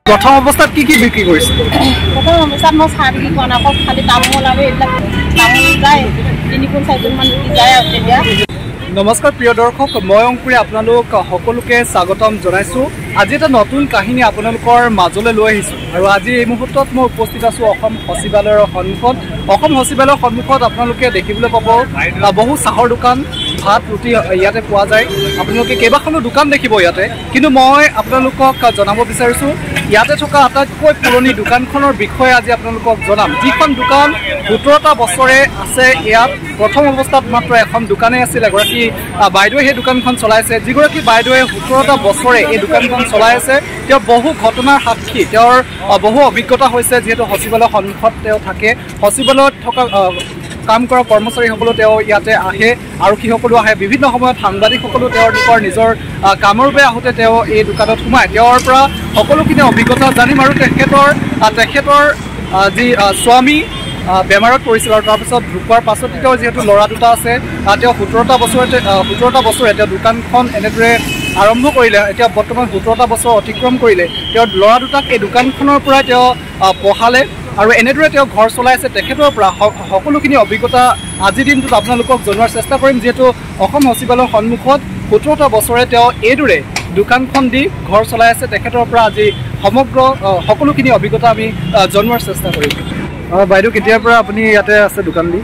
প্ৰথম অৱস্থাত কি বিক্ৰী কৰিছে? প্ৰথম অৱস্থাত মই চাহ বিক্ৰী কৰা নাই, খালি তামোল আৰু এইবিলাক তামোল যায় 3-4 মান যায় আৰু তেতিয়া। নমস্কাৰ প্ৰিয় দৰ্শক, মই অংকুৰে আপোনালোক সকলোকে স্বাগতম জনাইছোঁ। আজি এটা নতুন কাহিনী আপোনালোকৰ মাজলৈ লৈ আহিছোঁ আৰু আজি এই মুহূৰ্তত মই উপস্থিত আছোঁ অসম সচিবালয়ৰ সন্মুখত। অসম সচিবালয়ৰ সন্মুখত আপোনালোকে দেখিবলৈ পাব বহু চাহৰ দোকান, ভাত ৰুটি ইয়াতে পোৱা যায়। আপোনালোকে কেইবাখনো দোকান দেখিব ইয়াতে, কিন্তু মই আপোনালোকক জনাব বিচাৰিছোঁ ইয়াতে থকা আটাইতকৈ পুৰণি দোকানখনৰ বিষয়ে আজি আপোনালোকক জনাম। যিখন দোকান 17টা বছৰে আছে ইয়াত। প্ৰথম অৱস্থাত মাত্ৰ এখন দোকানেই আছিল, এগৰাকী বাইদেৱে সেই দোকানখন চলাইছে। যিগৰাকী বাইদেৱে 17টা বছৰে এই দোকানখন চলাই আছে, তেওঁ বহু ঘটনাৰ সাক্ষী, তেওঁৰ বহু অভিজ্ঞতা হৈছে। যিহেতু সচিবালয়ৰ সন্মুখত তেওঁ থাকে, সচিবালয়ত থকা কাম কৰা কৰ্মচাৰীসকলো তেওঁ ইয়াতে আহে, আৰক্ষীসকলো আহে, বিভিন্ন সময়ত সাংবাদিকসকলো তেওঁলোকৰ নিজৰ কামৰ বাবে আহোঁতে তেওঁ এই দোকানত সোমায়। তেওঁৰ পৰা সকলোখিনি অভিজ্ঞতা জানিম আৰু তেখেতৰ যি স্বামী বেমাৰত পৰিছিল আৰু তাৰপিছত ঢুকোৱাৰ পাছত তেওঁ যিহেতু ল'ৰা দুটা আছে, তেওঁ 17টা বছৰে তেওঁ দোকানখন এনেদৰে আৰম্ভ কৰিলে। এতিয়া বৰ্তমান 17টা বছৰ অতিক্ৰম কৰিলে। তেওঁ ল'ৰা দুটাক এই দোকানখনৰ পৰাই তেওঁ পঢ়ালে আৰু এনেদৰে তেওঁ ঘৰ চলাই আছে। তেখেতৰ পৰা সকলোখিনি অভিজ্ঞতা আজিৰ দিনটোত আপোনালোকক জনোৱাৰ চেষ্টা কৰিম। যিহেতু অসম সচিবালয়ৰ সন্মুখত 17টা বছৰে তেওঁ এইদৰে দোকানখন দি ঘৰ চলাই আছে। তেখেতৰ পৰা আজি সমগ্ৰ সকলোখিনি অভিজ্ঞতা আমি জনোৱাৰ চেষ্টা কৰিম। বাইদেউ, কেতিয়াৰ পৰা আপুনি ইয়াতে আছে দোকান দি?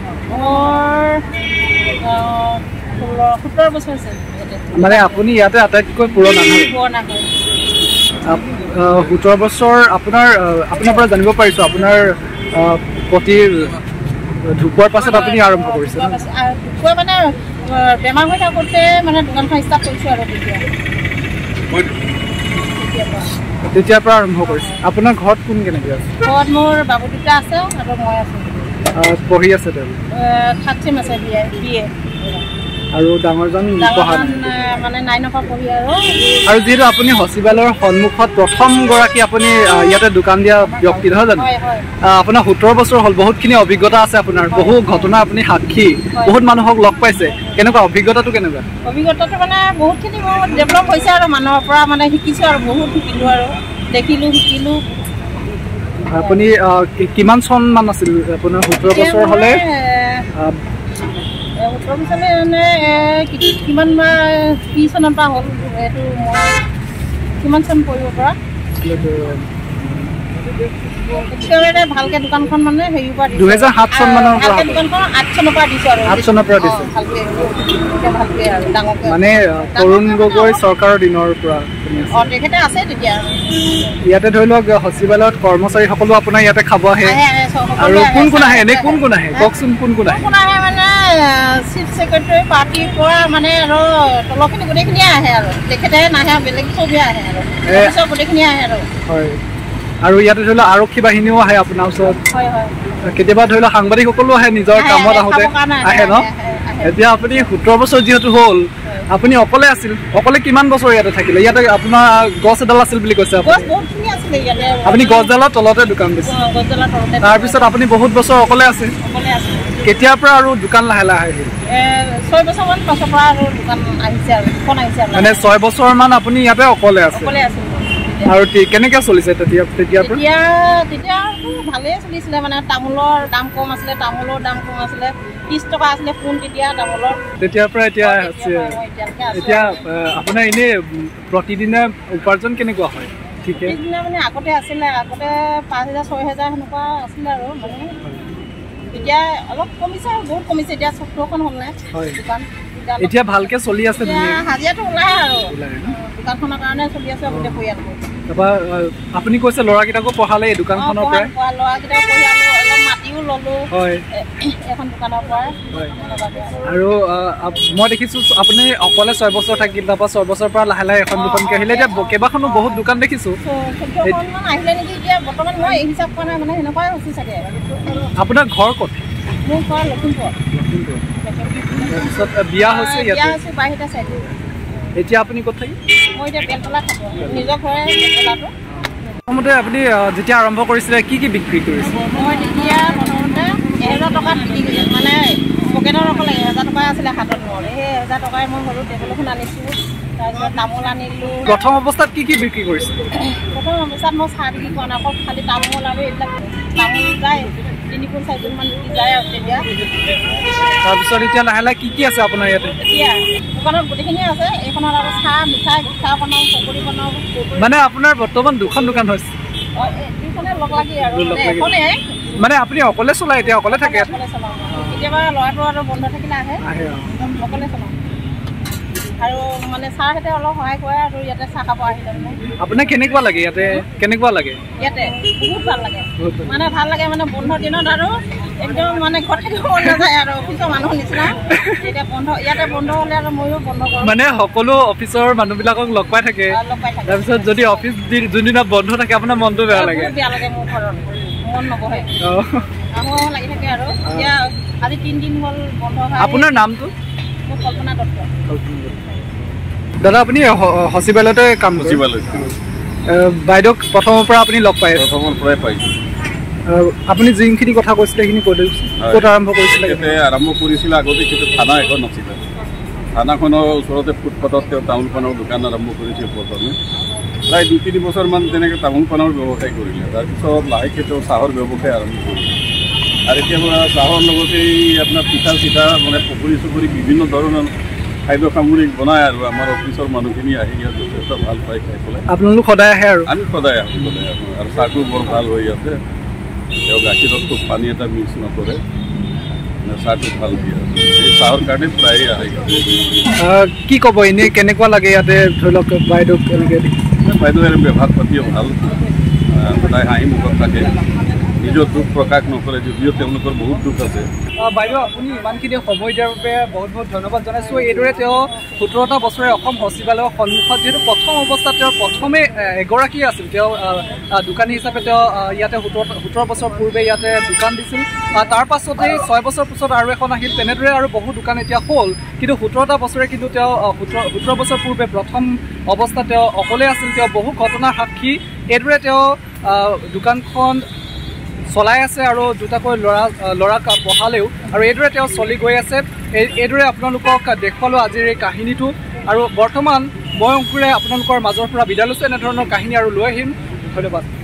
17 বছৰ আছে। মানে আপুনি ইয়াতে আটাইতকৈ পুৰণা? 17 বছৰ। আপোনাৰ পৰা জানিব পাৰিছোঁ আপোনাৰ পতি ঢুকোৱাৰ পাছত আপুনি আৰম্ভ কৰিছে? মানে বেমাৰ হৈ থাকোঁতে মানে দোকানখন ষ্টাৰ্ট কৰিছোঁ আৰু তেতিয়াৰ পৰা আৰম্ভ কৰিছে। আপোনাৰ ঘৰত কোন কেনেকৈ আছে? ঘৰত মোৰ বাবু দুটা আছে আৰু মই আছোঁ। পঢ়ি আছে তেওঁলোক? 3rd চেম আছে, BA। আৰু ডাঙৰজন মানে 9ৰ পৰা পঢ়ি আৰু যিহেতু আপুনি সচিবালয়ৰ সন্মুখত প্ৰথমগৰাকী আপুনি ইয়াতে দোকান দিয়া ব্যক্তি নহয় জানো? আপোনাৰ 17 বছৰ হ'ল, বহুতখিনি অভিজ্ঞতা আছে আপোনাৰ, বহু ঘটনা আপুনি সাক্ষী, বহুত মানুহক লগ পাইছে। কেনেকুৱা অভিজ্ঞতাটো? কেনেকুৱা অভিজ্ঞতাটো? মানে বহুতখিনি মোৰ ডেভেলপ হৈছে আৰু মানুহৰ পৰা মানে শিকিছোঁ আৰু বহুত শিকিলোঁ আৰু দেখিলোঁ, শিকিলোঁ। আপুনি কিমান চনমান আছিল আপোনাৰ 17 বছৰ হ'লে? 17 বছৰলৈ মানে কিমান কি চনৰ পৰা হ'ল এইটো মই কিমান চন পৰিব পৰা একেবাৰে ভালকৈ দোকানখন মানে হেৰিৰ পৰা 2007 চন মানৰ পৰা দোকানখন 8 চনৰ পৰা দিছোঁ আৰু 8 চনৰ পৰা দিছোঁ ভালকৈ আৰু ডাঙৰকৈ মানে তৰুণ গগৈ চৰকাৰৰ দিনৰ পৰা তেখেতে আছে তেতিয়া। ইয়াতে ধৰি লওক সচিবালয়ত কৰ্মচাৰীসকলো আপোনাৰ ইয়াতে খাব আহে আৰু কোন আহে? এনে কোন আহে কওকচোন? কোন আহে? মানে চিফ ছেক্ৰেটাৰী পাৰ্টিৰ পৰা মানে আৰু তলৰখিনি গোটেইখিনিয়ে আহে আৰু তেখেতে নাহে, বেলেগ চবেই আহে আৰু গোটেইখিনি আহে আৰু। হয়, আৰু ইয়াতে ধৰি লওক আৰক্ষী বাহিনীও আহে আপোনাৰ ওচৰত? কেতিয়াবা ধৰি লওক সাংবাদিকসকলো আহে নিজৰ কামত আহোঁতে আহে ন? এতিয়া আপুনি 17 বছৰ যিহেতু হ'ল, আপুনি অকলে আছিল। অকলে কিমান বছৰ ইয়াতে থাকিলে? ইয়াতে আপোনাৰ গছ এডাল আছিল বুলি কৈছে আপুনি গছডালৰ তলতে দোকান দিছে। তাৰপিছত আপুনি বহুত বছৰ অকলে আছে। কেতিয়াৰ পৰা আৰু দোকান লাহে লাহে আহিল? 6 বছৰমান পাছৰ পৰা আৰু দোকান আহিছে আৰু মানে 6 বছৰমান আপুনি ইয়াতে অকলে আছে? আৰু কেনেকৈ চলিছে তেতিয়াৰ পৰা? তেতিয়া ভালেই চলিছিলে। মানে তামোলৰ দাম কম আছিলে, 30 টকা আছিলে পোন তেতিয়া তামোলৰ। তেতিয়াৰ পৰা এতিয়া আছে। এতিয়া আপোনাৰ এনেই প্ৰতিদিনে উপাৰ্জন কেনেকুৱা হয়? ঠিকে মানে আগতে আছিলে, আগতে 5,000-6,000 সেনেকুৱা আছিলে আৰু মানে এতিয়া অলপ কমিছে আৰু বহুত কমিছে। এতিয়া 14খন হ'ল নাই দোকান, এতিয়া ভালকৈ চলি আছে। হাজিৰাটো ওলাই আৰু দোকানখনৰ কাৰণে চলি আছে গোটেই পৰিয়ালটো। তাৰপৰা আপুনি কৈছে ল'ৰাকেইটাকো পঢ়ালে এই দোকানখনৰ পৰাই? ল'ৰাকেইটাকো পঢ়ালোঁ, অলপ মাটিও ল'লোঁ এখন দোকানৰ পৰা। আৰু মই দেখিছোঁ আপুনি অকলে 6 বছৰ থাকিল, তাৰপৰা 6 বছৰৰ পৰা লাহে লাহে এখন দোকানকৈ আহিলে। এতিয়া কেইবাখনো বহুত দোকান দেখিছোঁ। আহিলে নেকি এতিয়া বৰ্তমান মই এই হিচাপ কৰা নাই, মানে সেনেকুৱাই হৈছে চাগে। আপোনাৰ ঘৰ ক'ত? মোৰ ঘৰ লখিমপুৰ। তাৰপিছত বিয়া হৈছে ইয়াতে? বাহিৰতে চাইড। এতিয়া আপুনি ক'ত থাকে? মই এতিয়া বেলতলাত থাকোঁ, নিজৰ ঘৰে বেলতলাটো। প্ৰথমতে আপুনি যেতিয়া আৰম্ভ কৰিছিলে কি বিক্ৰী কৰিছিলে? মই তেতিয়া প্ৰথমতে 1000 টকাত বিক্ৰী কৰিছিলোঁ। মানে পকেটৰ অকল 1000 টকা আছিলে হাতত মোৰ। সেই 1000 টকাই মই সৰু টেবুল এখন আনিছোঁ, তাৰপিছত তামোল আনিলোঁ। প্ৰথম অৱস্থাত কি বিক্ৰী কৰিছিল? প্ৰথম অৱস্থাত মই চাহ বিক্ৰী কৰা নাই, অকল খালি তামোল আৰু এইবিলাক তামোল যায় 3-4 চাইজনমান বিক্ৰী যায় আৰু তেতিয়া। তাৰপিছত এতিয়া লাহে লাহে কি আছে আপোনাৰ ইয়াতে? এতিয়া দোকানত গোটেইখিনিয়ে আছে। এইখনত আৰু চাহ, মিঠাই, গুটখা বনাওঁ, পকৰি বনাওঁ। মানে আপোনাৰ বৰ্তমান দুখন দোকান হৈছে? দুইখনে লগ লাগি আৰু এখনে। মানে আপুনি অকলে চলায় এতিয়া? অকলে থাকে? অকলে চলাওঁ। কেতিয়াবা ল'ৰাটো আৰু বন্ধ থাকিলে আহে, অকলে চলাওঁ। আৰু মানে ছাৰহঁতে অলপ সহায় কৰে আৰু ইয়াতে চাহ খাব আহিলে মানে। আপোনাৰ কেনেকুৱা লাগে ইয়াতে? কেনেকুৱা লাগে ইয়াতে? বহুত ভাল লাগে। মানে ভাল লাগে মানে বন্ধৰ দিনত আৰু একদম মানে ঘৰত থাকিব মন নাযায় আৰু অফিচৰ মানুহৰ নিচিনা। এতিয়া বন্ধ, ইয়াতে বন্ধ হ'লে আৰু ময়ো বন্ধ কৰোঁ। মানে সকলো অফিচৰ মানুহবিলাকক লগ পাই থাকে। তাৰপিছত যদি অফিচ যোনদিনা বন্ধ থাকে আপোনাৰ মনটো বেয়া লাগে? বেয়া লাগে মোৰ ঘৰত, মন নবহে। আহোঁ লাগি থাকে আৰু এতিয়া আজি 3 দিন হ'ল বন্ধ হয়। আপোনাৰ নামটো? মোৰ কল্পনা দত্ত। দাদা আপুনি সচিবালয়তে কাম কৰে? বাইদেউক প্ৰথমৰ পৰা আপুনি লগ পাই? প্ৰথমৰ পৰাই পাইছোঁ। আপুনি যিখিনি কথা কৈছিলে সেইখিনি কৈ দিয়কচোন। ক'ত আৰম্ভ কৰিছিলে? আৰম্ভ কৰিছিলে আগতে কিন্তু থানা এখন নাছিলে। থানাখনৰ ওচৰতে ফুটপাথত তেওঁ তামোল পাণৰ দোকান আৰম্ভ কৰিছিল প্ৰথমে। প্ৰায় 2-3 বছৰমান তেনেকৈ তামোল পাণৰ ব্যৱসায় কৰিলে। তাৰপিছত লাহেকৈ তেওঁ চাহৰ ব্যৱসায় আৰম্ভ কৰিলে। আৰু এতিয়া চাহৰ লগতে আপোনাৰ পিঠা মানে পকৰি বিভিন্ন ধৰণৰ খাদ্য সামগ্ৰী বনায় আৰু আমাৰ অফিচৰ মানুহখিনি আহি ইয়াত যথেষ্ট ভাল পায় খাই পেলাই। আপোনালোক সদায় আহে? আৰু আমি সদায় আহোঁ আৰু চাহটো বৰ ভাল হৈ আছে। তেওঁ গাখীৰত খুব পানী এটা মিক্স নকৰে, চাহটো ভাল দিয়ে। এই চাহৰ কাৰণে প্ৰায়ে আহে। কি ক'ব এনেই কেনেকুৱা লাগে ইয়াতে ধৰি লওক বাইদেউক? এনেকৈ বাইদেউৰ ব্যৱহাৰ পাতিও ভাল, সদায় হাঁহি মুখত থাকে, নিজৰ দুখ প্ৰকাশ নকৰে যদিও তেওঁলোকৰ বহুত দুখ আছে। বাইদেউ আপুনি ইমানখিনি সময় দিয়াৰ বাবে বহুত বহুত ধন্যবাদ জনাইছোঁ। এইদৰে তেওঁ 17টা বছৰে অসম সচিবালয়ৰ সন্মুখত, যিহেতু প্ৰথম অৱস্থাত তেওঁ প্ৰথমে এগৰাকী আছিল, তেওঁ দোকানী হিচাপে তেওঁ ইয়াতে 17 বছৰ পূৰ্বে ইয়াতে দোকান দিছিল। তাৰ পাছতেই 6 বছৰ পিছত আৰু এখন আহিল। তেনেদৰে আৰু বহু দোকান এতিয়া হ'ল, কিন্তু 17টা বছৰে কিন্তু তেওঁ 17 বছৰ পূৰ্বে প্ৰথম অৱস্থাত তেওঁ অকলে আছিল। তেওঁ বহু ঘটনাৰ সাক্ষী। এইদৰে তেওঁ দোকানখন চলাই আছে আৰু দুটাকৈ ল'ৰাক পঢ়ালেও, আৰু এইদৰে তেওঁ চলি গৈ আছে। এইদৰে আপোনালোকক দেখুৱালোঁ আজিৰ এই কাহিনীটো। আৰু বৰ্তমান মই অংকুৰে আপোনালোকৰ মাজৰ পৰা বিদায় লৈছোঁ। এনেধৰণৰ কাহিনী আৰু লৈ আহিম। ধন্যবাদ।